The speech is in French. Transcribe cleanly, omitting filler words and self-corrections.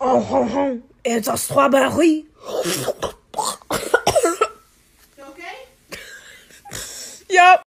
Oh, oh, oh. It's a strawberry. You okay? Yep.